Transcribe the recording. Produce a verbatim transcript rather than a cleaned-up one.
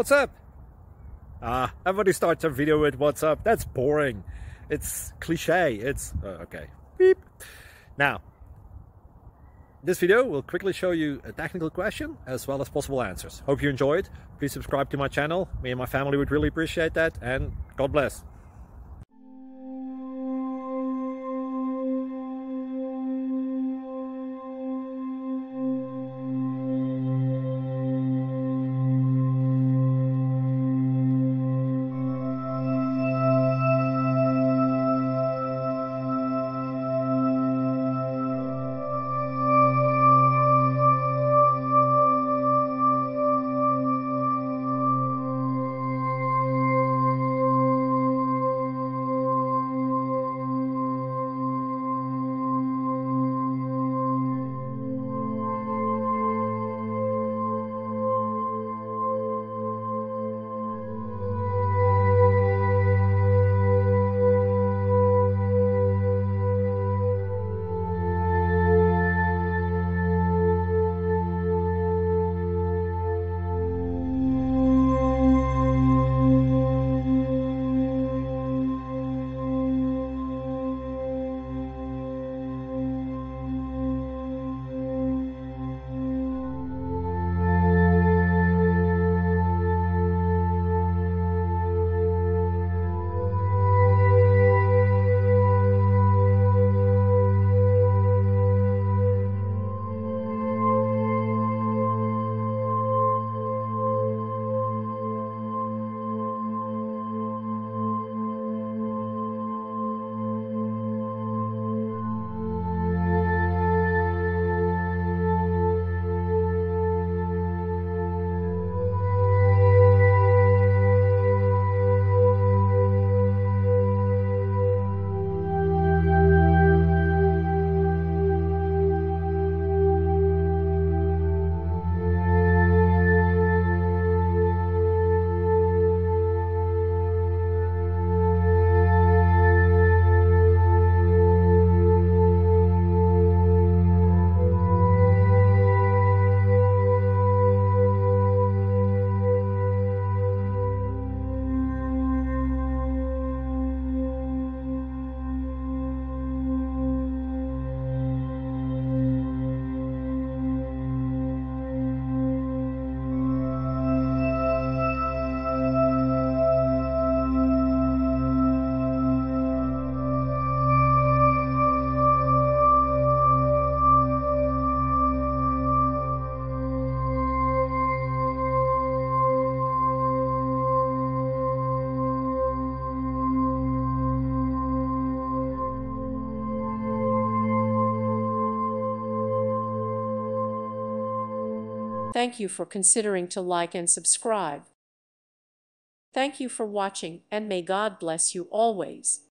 What's up? Ah, everybody starts a video with what's up. That's boring. It's cliche. It's uh, okay. Beep. Now, this video will quickly show you a technical question as well as possible answers. Hope you enjoyed. Please subscribe to my channel. Me and my family would really appreciate that, and God bless. Thank you for considering to like and subscribe. Thank you for watching, and may God bless you always.